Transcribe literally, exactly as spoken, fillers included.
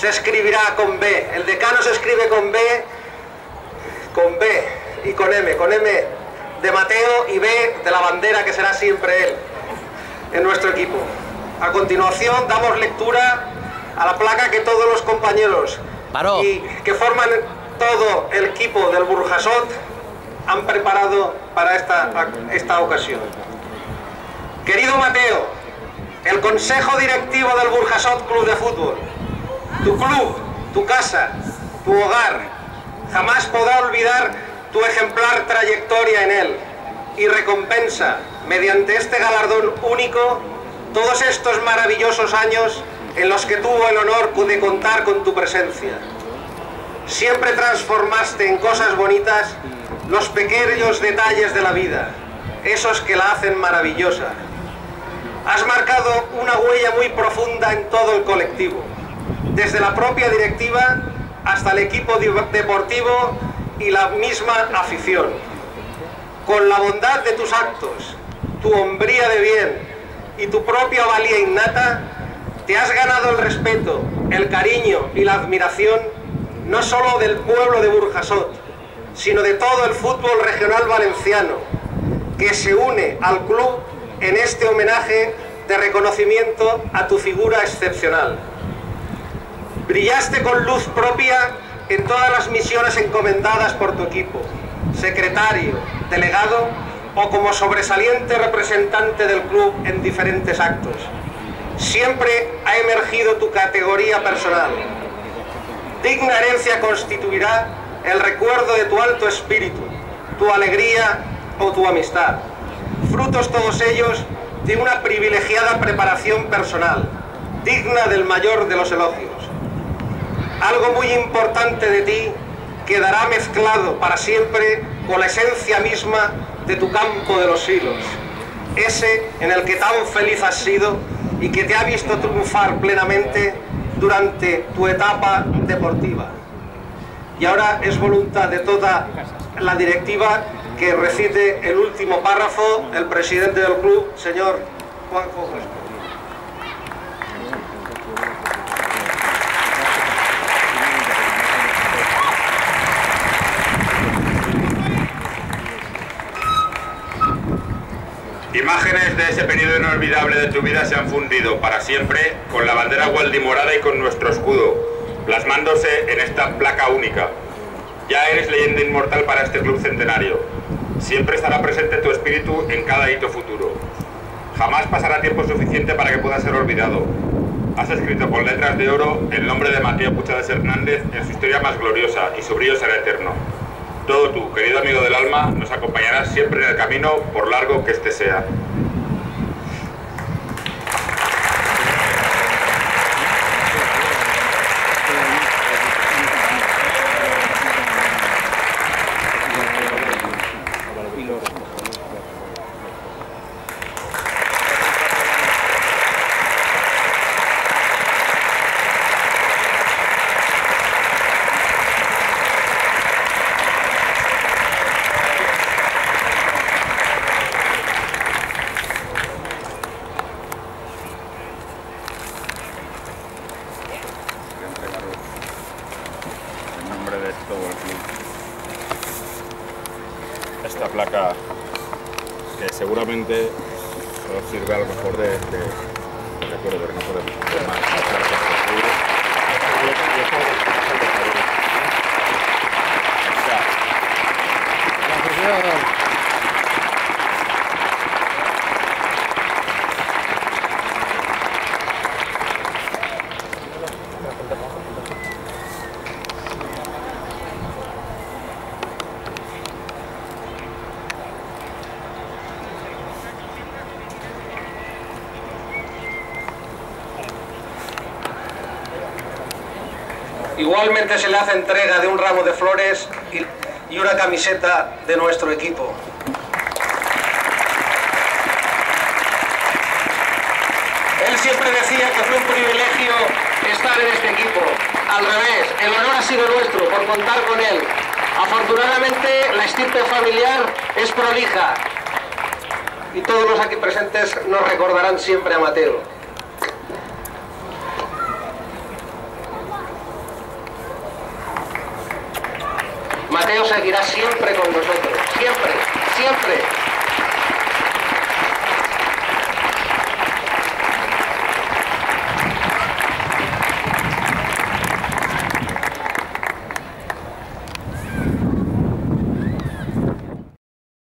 se escribirá con B. El decano se escribe con B, con B y con M. Con M de Mateo y B de la bandera, que será siempre él en nuestro equipo. A continuación damos lectura a la placa que todos los compañeros Paró. y que forman todo el equipo del Burjasot han preparado para esta, esta ocasión. Querido Mateo, el Consejo Directivo del Burjasot Club de Fútbol, tu club, tu casa, tu hogar, jamás podrá olvidar tu ejemplar trayectoria en él y recompensa, mediante este galardón único, todos estos maravillosos años en los que tuvo el honor de contar con tu presencia. Siempre transformaste en cosas bonitas los pequeños detalles de la vida, esos que la hacen maravillosa. Has marcado una huella muy profunda en todo el colectivo, desde la propia directiva hasta el equipo deportivo y la misma afición. Con la bondad de tus actos, tu hombría de bien y tu propia valía innata, te has ganado el respeto, el cariño y la admiración no solo del pueblo de Burjasot, sino de todo el fútbol regional valenciano, que se une al club en este homenaje de reconocimiento a tu figura excepcional. Brillaste con luz propia en todas las misiones encomendadas por tu equipo, secretario, delegado o como sobresaliente representante del club en diferentes actos. Siempre ha emergido tu categoría personal. Digna herencia constituirá el recuerdo de tu alto espíritu, tu alegría o tu amistad, frutos todos ellos de una privilegiada preparación personal, digna del mayor de los elogios. Algo muy importante de ti quedará mezclado para siempre con la esencia misma de tu campo de los hilos, ese en el que tan feliz has sido y que te ha visto triunfar plenamente durante tu etapa deportiva. Y ahora es voluntad de toda la directiva que recite el último párrafo el presidente del club, señor Juanjo Crespo. Imágenes de ese periodo inolvidable de tu vida se han fundido para siempre con la bandera gualdimorada y con nuestro escudo, plasmándose en esta placa única. Ya eres leyenda inmortal para este club centenario. Siempre estará presente tu espíritu en cada hito futuro. Jamás pasará tiempo suficiente para que pueda ser olvidado. Has escrito con letras de oro el nombre de Mateo Puchades Hernández en su historia más gloriosa y su brillo será eterno. Todo tú, querido amigo del alma, nos acompañarás siempre en el camino, por largo que este sea. Esta placa que seguramente nos sirve a lo mejor de, de, de recuerdo, pero no podemos hacer más. Igualmente se le hace entrega de un ramo de flores y, y una camiseta de nuestro equipo. Él siempre decía que fue un privilegio estar en este equipo. Al revés, el honor ha sido nuestro por contar con él. Afortunadamente la estirpe familiar es prolija y todos los aquí presentes nos recordarán siempre a Mateo. Mateo seguirá siempre con nosotros, siempre, siempre.